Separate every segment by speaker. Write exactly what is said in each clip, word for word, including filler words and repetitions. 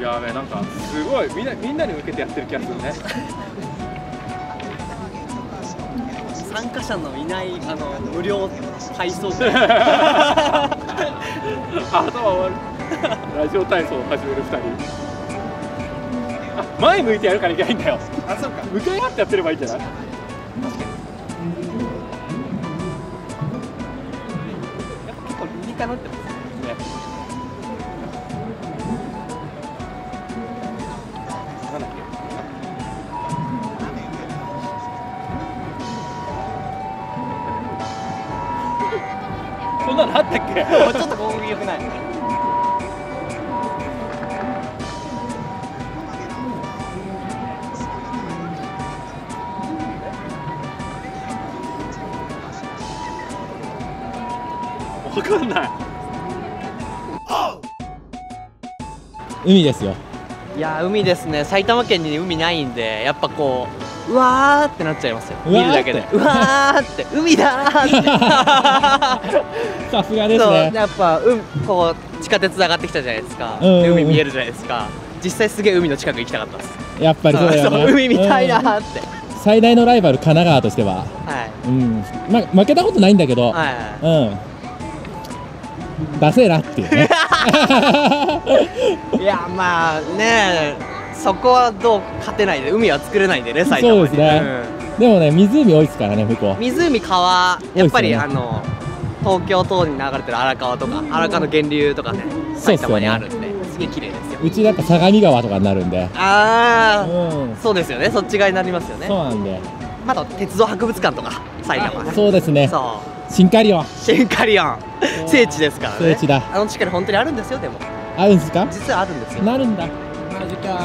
Speaker 1: やべえ、なんかすごいみんなみんなに向けてやってる気がするね。
Speaker 2: 参加者のいないあの無料体操
Speaker 1: 頭悪い。ラジオ体操を始めるふたり。あ、前向いてやるからいけないんだよ。あ、そうか。向かい合ってやってればいいんじゃない？確かに。
Speaker 2: やっぱ結構理にかなってますね。なんだっけ。
Speaker 1: そんなのあったっけ？
Speaker 2: ちょっと攻撃良くない。
Speaker 1: わかんない。
Speaker 3: 海ですよ。
Speaker 2: いや海ですね。埼玉県に海ないんで、やっぱこううわーってなっちゃいますよ。見るだけでうわーって海だーって。
Speaker 3: さすがです
Speaker 2: そう
Speaker 3: ね。
Speaker 2: やっぱうんこう地下鉄上がってきたじゃないですか。
Speaker 3: うんうんうん
Speaker 2: で海見えるじゃないですか。実際すげえ海の近く行きたかったです。
Speaker 3: やっぱりそうだよね。
Speaker 2: そう海見たいな
Speaker 3: うん
Speaker 2: ーって。
Speaker 3: 最大のライバル神奈川としては、
Speaker 2: はい
Speaker 3: うん、ま負けたことないんだけど、
Speaker 2: はい
Speaker 3: うん、出せらっていうね。
Speaker 2: いやまあねそこはどう勝てないで、海は作れないんでね、埼玉に。
Speaker 3: そうですね。でもね、湖多いですからね、向こう。
Speaker 2: 湖、川、やっぱり、
Speaker 3: 多いですよね
Speaker 2: あの東京等に流れてる荒川とか、荒川の源流とかね、埼玉にあるんで、すげえ綺麗ですよ。
Speaker 3: うちだと相模川とかになるんで。
Speaker 2: ああ、
Speaker 3: うん、
Speaker 2: そうですよね、そっち側になりますよね。
Speaker 3: そうなんで。
Speaker 2: まだ鉄道博物館とか、埼玉ね。
Speaker 3: そうですね。
Speaker 2: そう。
Speaker 3: シンカリオン。
Speaker 2: シンカリオン。聖地ですからね。
Speaker 3: 聖地だ。
Speaker 2: あの地下に本当にあるんですよ、でも。
Speaker 3: あるんですか？
Speaker 2: 実はあるんですよ。
Speaker 3: なるんだ。マジか。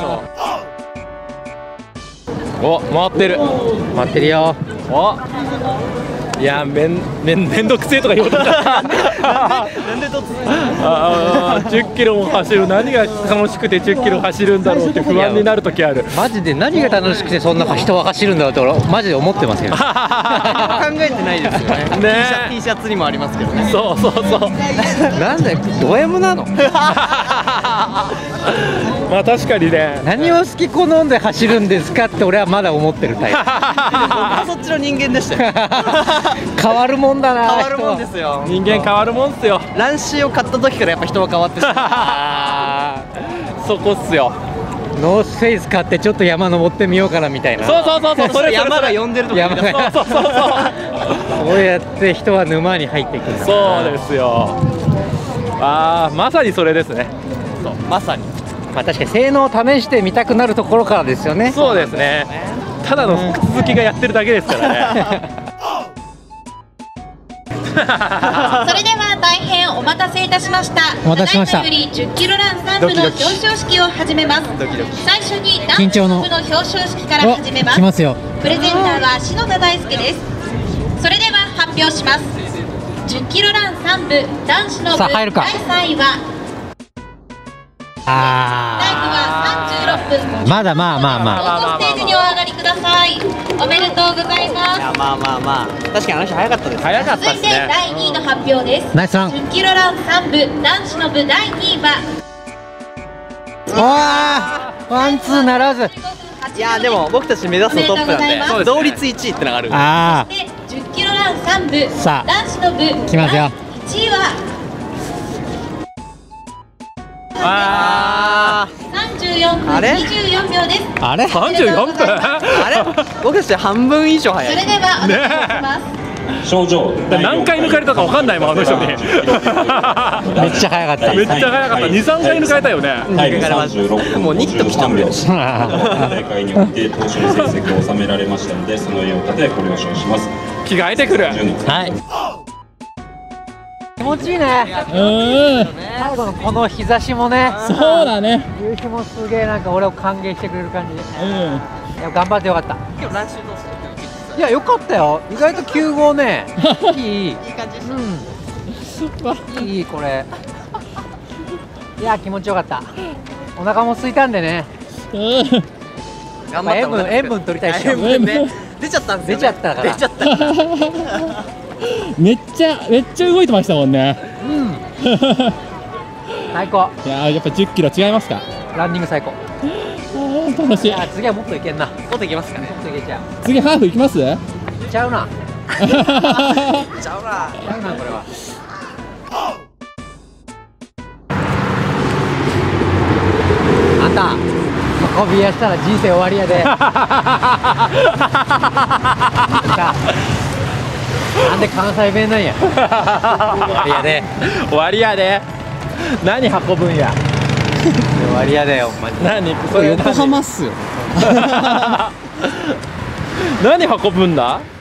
Speaker 1: お、回ってる。
Speaker 2: 待ってるよ。
Speaker 1: お。いや、めん、めん、めんどくせえとか言おうとした。
Speaker 2: なんで突然。
Speaker 1: ああ、じゅっキロも走る、何が楽しくてじゅっキロ走るんだろうって不安になる時ある。
Speaker 4: マジで何が楽しくてそんな人は走るんだろうと俺マジで思ってますけど。
Speaker 2: 考えてないですよね。
Speaker 1: ね
Speaker 2: T シャツにもありますけどね。
Speaker 1: そうそうそう。
Speaker 4: なんでド M なの？
Speaker 1: まあ確かにね。
Speaker 4: 何を好き好んで走るんですかって俺はまだ思ってるタイプ。
Speaker 2: 僕はそっちの人間でしたよ。
Speaker 4: 変わるもんだな。
Speaker 2: 変わるもんですよ。
Speaker 1: 人間変わるもんっすよ。
Speaker 2: 乱視を買った時からやっぱ人は変わってしまう。
Speaker 1: そこっすよ。
Speaker 4: ノースフェイス買ってちょっと山登ってみようかなみたいな。
Speaker 1: そうそうそうそう。それ
Speaker 2: 山が呼んでるとか。
Speaker 4: 山が。
Speaker 1: そうそうそうそう。
Speaker 4: そうやって人は沼に入っていくんだ。
Speaker 1: そうですよ。ああ、まさにそれですね。
Speaker 2: そう、まさに。
Speaker 4: まあ確かに性能を試してみたくなるところからですよね。
Speaker 1: そうですね。ただの続きがやってるだけですからね。
Speaker 5: それでは大変お待たせいたしました。
Speaker 4: お待たせしました。
Speaker 5: ただいまよりじゅっキロランさん部の表彰式を始めます。
Speaker 2: ドキドキ。
Speaker 5: 最初に男子部の表彰式から始めます。
Speaker 4: 来ますよ。
Speaker 5: プレゼンターは篠田大輔です。それでは発表します。じゅっキロランさん部男子の部
Speaker 4: さあ入るか
Speaker 5: だいさんいは
Speaker 4: あ
Speaker 5: タイムはさんじゅうろっぷん。
Speaker 4: まだまあまあまあ。
Speaker 5: ステージにお上がりください。おめでとうございます。
Speaker 2: いやまあまあまあ、確かにあの人早かったです。
Speaker 1: 早かった
Speaker 5: 続いて
Speaker 1: ですね。
Speaker 5: だいにいの発表です。
Speaker 4: ナイスラン。
Speaker 5: じゅっキロランさん部男子の部だいにいは
Speaker 4: わーワンツーならず。
Speaker 2: いやでも僕たち目指すのトップなんで、
Speaker 5: そう
Speaker 2: 同率いちいってのがあるんで。
Speaker 4: あ
Speaker 5: そしてじゅっキロランさん部
Speaker 4: さあ
Speaker 5: 男子の部
Speaker 4: 来ますよ。
Speaker 5: だいいちいは
Speaker 2: あ
Speaker 5: さんじゅうよんぷん
Speaker 2: あれ
Speaker 5: にじゅうよんびょうです。
Speaker 4: あ。あれ？
Speaker 1: 三十四分。
Speaker 2: ああれ僕たち半分以上早い。
Speaker 5: それではお願いします。
Speaker 6: 症状
Speaker 1: 何回抜かれたかわかんないもんあの人に。
Speaker 4: めっちゃ早かった。
Speaker 1: めっちゃ早かった。二三回抜かれたよね。
Speaker 6: タイムさんじゅうろっぷん
Speaker 2: もうニット着ちゃうよ。
Speaker 6: 大会において投手の成績を収められましたので、その栄誉をたてご了承します。
Speaker 1: 着替えてくる。
Speaker 4: はい。気持ちいいね。
Speaker 3: うーん。
Speaker 4: 最後のこの日差しもね。
Speaker 3: そうだね。
Speaker 4: 夕日もすげえなんか俺を歓迎してくれる感じ。
Speaker 3: うん。
Speaker 4: いや頑張ってよかった。
Speaker 2: 今日乱視どうする？
Speaker 4: いやよかったよ。意外ときゅうごうね。いいいい。
Speaker 2: いい感じでした。
Speaker 4: うん。いいこれ。いや気持ちよかった。お腹も空いたんでね。
Speaker 3: うん。
Speaker 2: 頑
Speaker 4: まあ塩分塩分取りたいっしょ。
Speaker 2: 塩分ね。出ちゃったんですよね。
Speaker 4: 出ちゃったから
Speaker 2: 出ちゃったから。
Speaker 3: めっちゃめっちゃ動いてましたもんね。
Speaker 4: うん。最高。
Speaker 3: いやーやっぱじゅっキロ違いますか。
Speaker 4: ランニング最高。
Speaker 3: 楽しい。
Speaker 4: いや次はもっといけんな。も
Speaker 2: もっといけますかね。
Speaker 4: っといけちゃう。
Speaker 3: 次ハーフ行きます？
Speaker 4: ちゃうな。
Speaker 2: ちゃうな。
Speaker 4: ちゃうなこれは。あんた運び屋したら人生終わりやで。なんで関西弁なんや。終わりやで。
Speaker 1: 終わりやで。何運ぶんや。
Speaker 2: 終わりやで、ほんまに。
Speaker 1: 何それ
Speaker 3: 横浜っすよ。
Speaker 1: 何運ぶんだ。